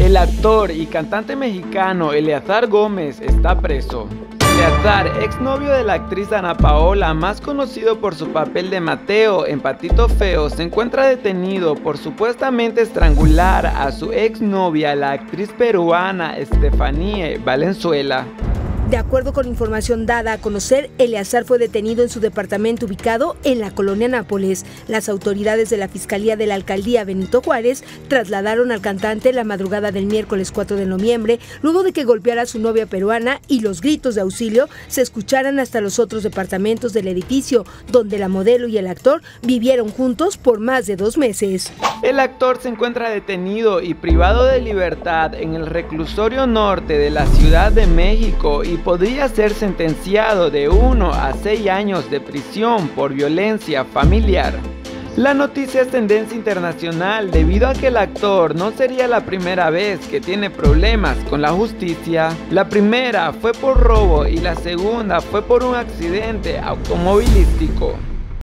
El actor y cantante mexicano Eleazar Gómez está preso. Eleazar, exnovio de la actriz Ana Paola, más conocido por su papel de Mateo en Patito Feo, se encuentra detenido por supuestamente estrangular a su exnovia, la actriz peruana Estefanie Valenzuela. De acuerdo con información dada a conocer, Eleazar fue detenido en su departamento ubicado en la colonia Nápoles. Las autoridades de la Fiscalía de la Alcaldía Benito Juárez trasladaron al cantante la madrugada del miércoles 4 de noviembre, luego de que golpeara a su novia peruana y los gritos de auxilio se escucharan hasta los otros departamentos del edificio, donde la modelo y el actor vivieron juntos por más de 2 meses. El actor se encuentra detenido y privado de libertad en el reclusorio norte de la Ciudad de México y podría ser sentenciado de 1 a 6 años de prisión por violencia familiar. La noticia es tendencia internacional debido a que el actor no sería la primera vez que tiene problemas con la justicia. La primera fue por robo y la segunda fue por un accidente automovilístico.